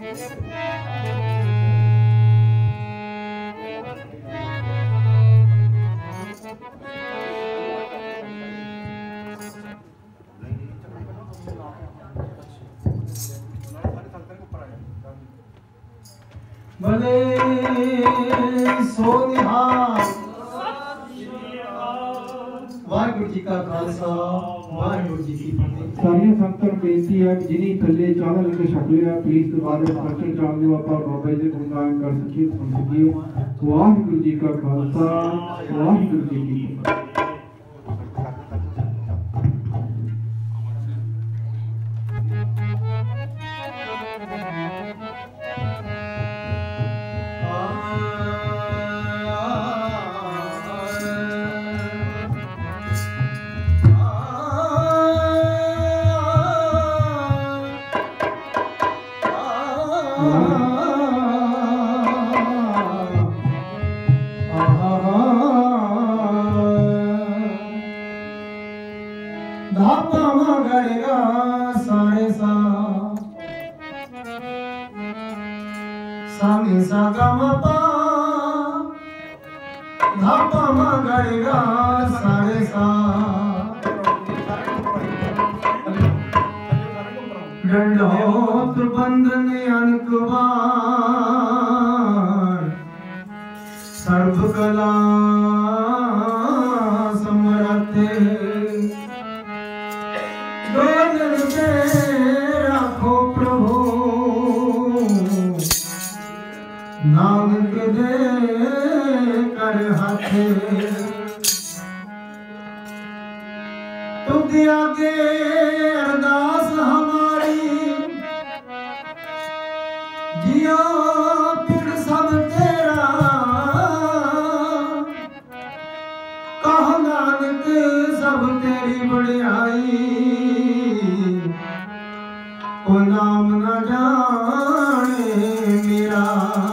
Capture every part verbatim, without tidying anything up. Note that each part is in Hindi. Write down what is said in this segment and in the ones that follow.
भले सोनिहार वाहिगुरु जी का खालसा वाहिगुरु जी की फतेह। सारिया संगतां ਨੂੰ ਬੇਨਤੀ ਹੈ ਕਿ ਜਿਨੀ ਥੱਲੇ ਚਾਹ ਲੈ ਕੇ ਛਕ ਲਿਆ ਪਲੀਜ਼ ਦੁਬਾਰਾ ਫਸਟ ਚਾਹ ਨੂੰ ਆਪਾਂ ਬਾਬਾ ਜੀ ਦੇ ਗੁਣਗਾਨ ਕਰ ਸਕੀਏ ਸੁਣ ਸਕੀਏ। ਵਾਹਿਗੁਰੂ ਜੀ ਕਾ ਖਾਲਸਾ ਵਾਹਿਗੁਰੂ ਜੀ ਕੀ ਫਤਿਹ। डंडोत बंधन अनकवार सर्व कला समरथ दोनों पे राखो प्रभु नानक दे कर हाथ तुझ आगे अरदास हमारी जिया पिंड सब तेरा कह नानक सब तेरी बड़ाई ओ नाम न जाने मेरा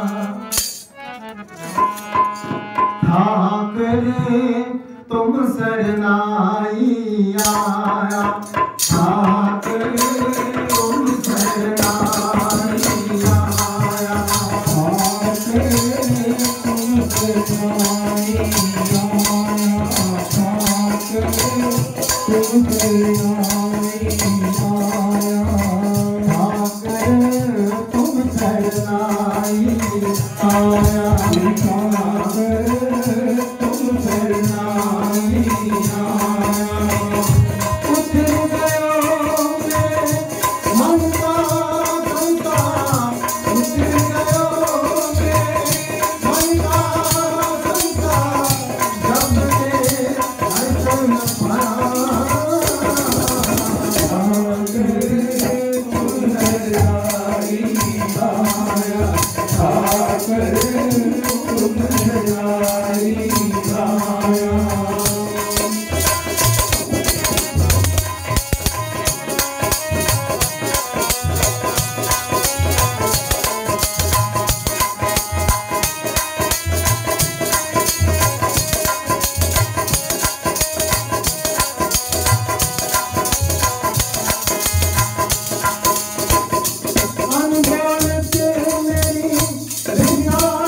ठाकर तुम सरनाई आया ठाकर तुम सरनाई आया ठाकर तुम सरनाई आया ठाकर तुम सरनाई आया ठाकर तुम सरनाई आया ठाकर तुम सरनाई Hare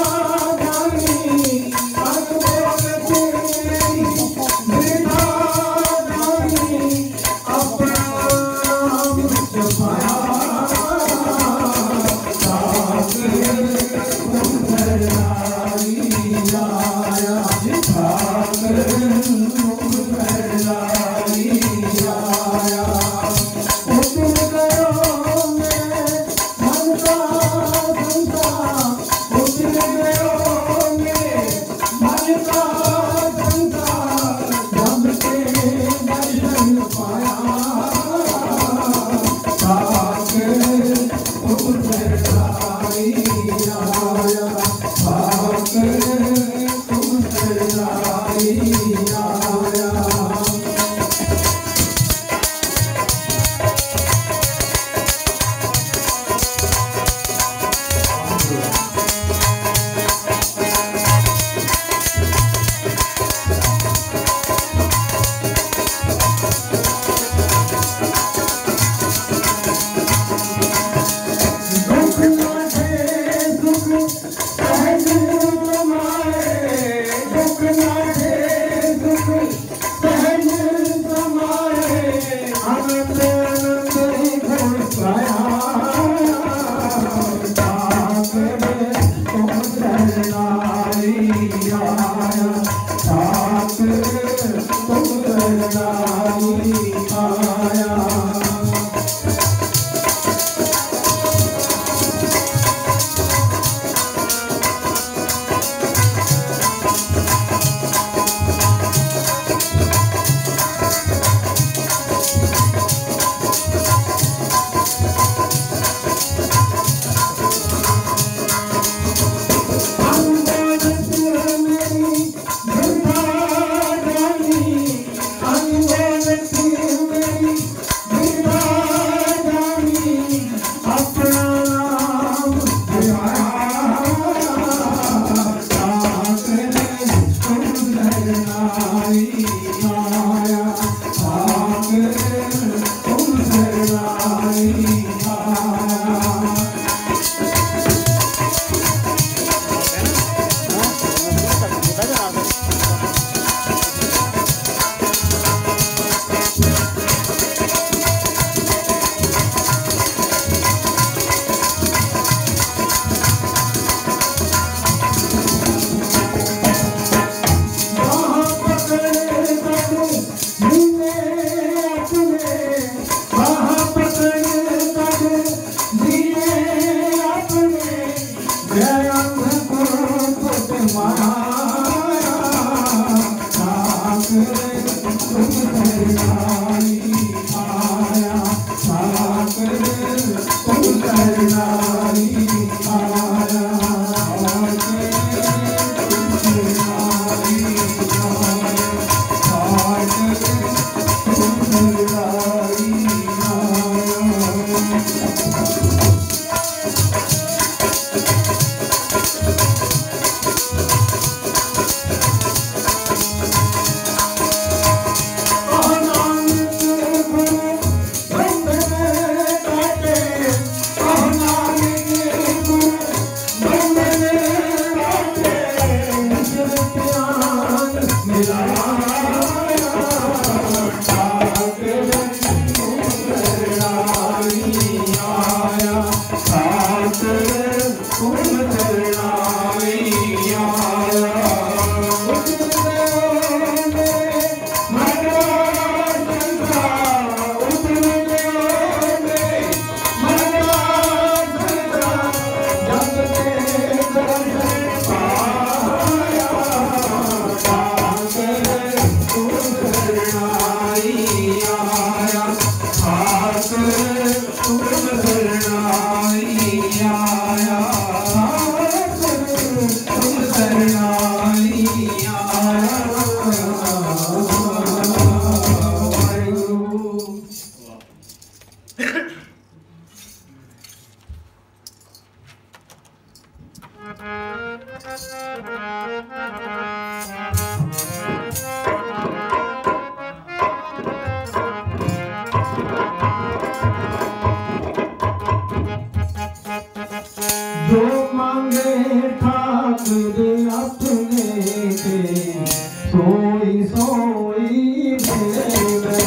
जो मांगे ठाकुर अपने से सोई सोई देवे।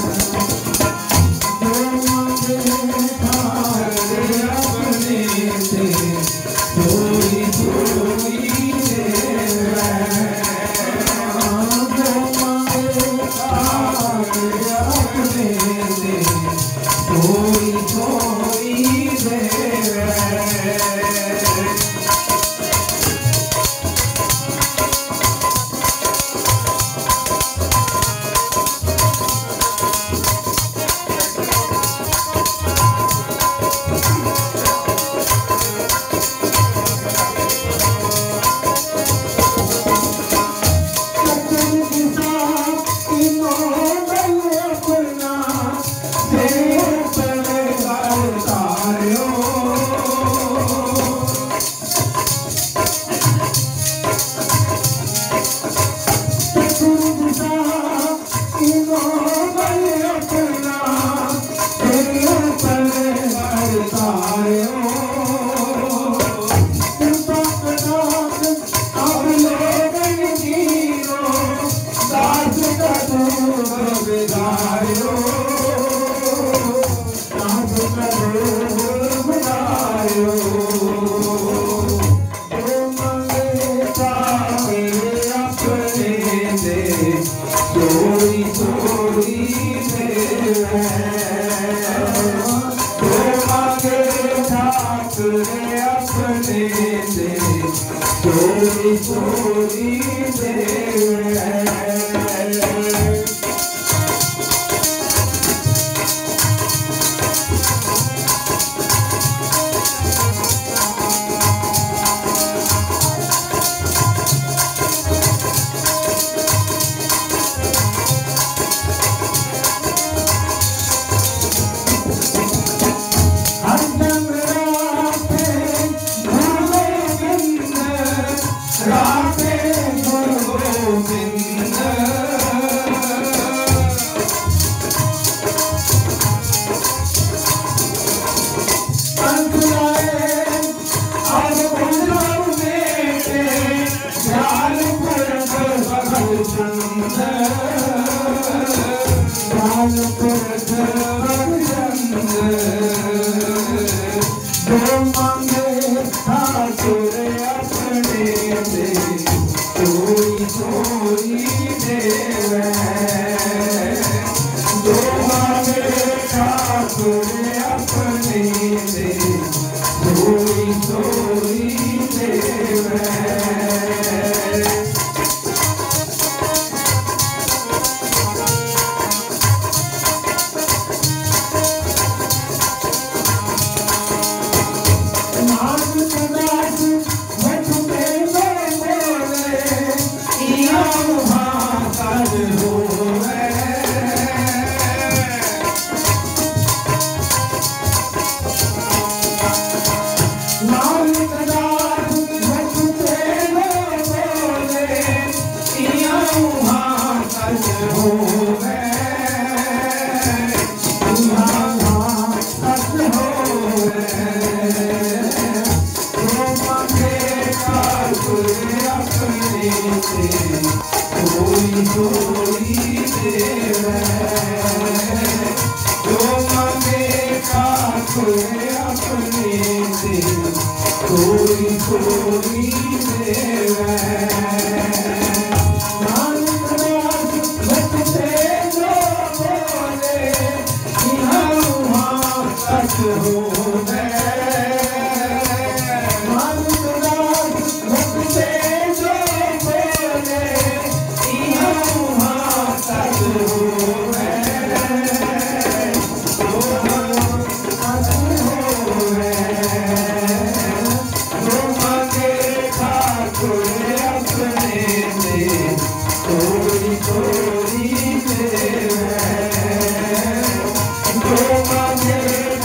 जो मांगे ठाकुर अपने से सोई सोई देवे। जो मांगे ठाकुर अपने से सोई सोई देवे।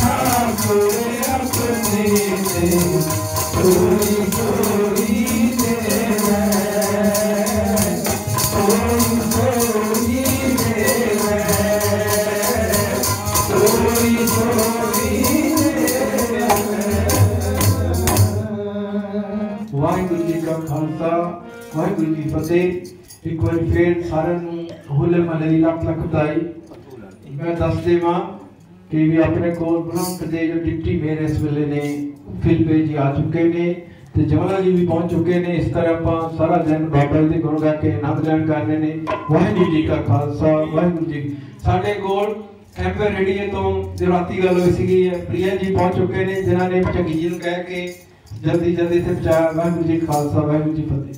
Glory, glory, glory. Waheguru ji का खालसा वाहिगुरू जी फतेह। एक बार फिर सारे होले महल्ले की लख लख बधाई। मैं दस देवां कि भी अपने को ब्रह्म दे जो डिप्टी मेयर इस वेले ने फिलपे जी आ चुके ने ते जमला जी भी पहुंच चुके ने। इस तरह आप सारा दिन बाबा जी गुण गा के आनंद लैन करने ने। वाहिगुरू जी का खालसा वाहिगुरू जी। साडे कोल एमपी रेडियो तो जो राती गल हुई सी प्रिया जी पहुंच चुके ने जिन्होंने झंगी जी कह के जल्दी जल्दी से पहुंचाया। वाहिगुरू जी खालसा वाहिगुरू जी फतेह।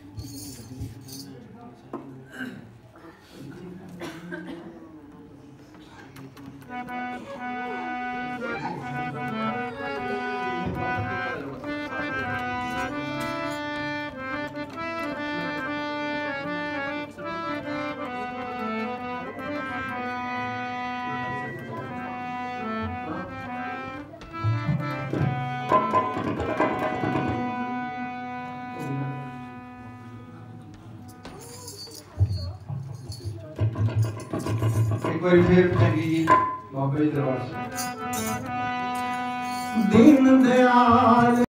एक बार फिर झंगी जी बाबा जी दरबार से। दीन दयाल